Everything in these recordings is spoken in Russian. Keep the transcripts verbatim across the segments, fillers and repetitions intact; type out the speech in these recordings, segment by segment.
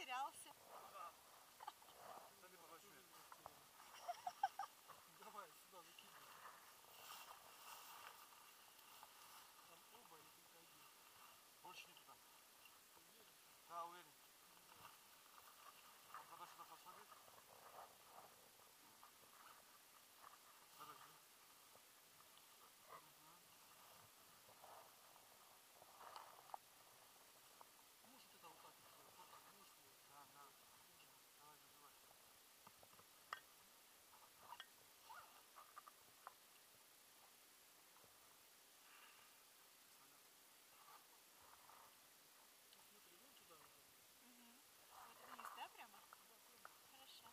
потерялся. Давай, сюда закидывай. Там оба или только один? Больше нету там. Да, уверен. Надо сюда посмотреть. Подожди. Можешь вот это вот так вот фоткать, можешь его? Да, да. Давай, называй. Смотри, вон туда надо будет. Угу. Вот вниз, да, прямо? Да, прямо. Хорошо.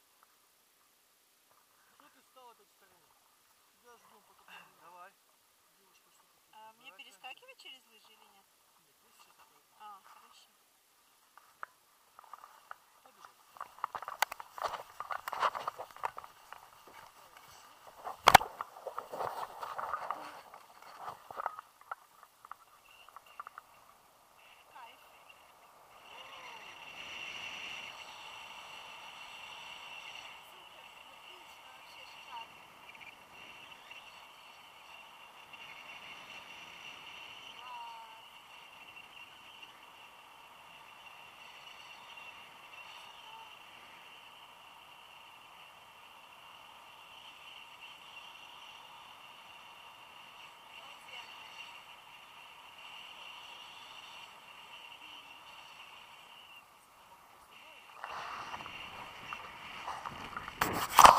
Что ты встал опять в стороне? Тебя ждем, пока поднимем. Давай. Девушка, что такое? А мне перескакивать через лыжи или нет? Нет, мы сейчас ставим. А, хорошо. Побежали. Кайф. Супер, отлично, вообще шикарно. Класс. Обалденно.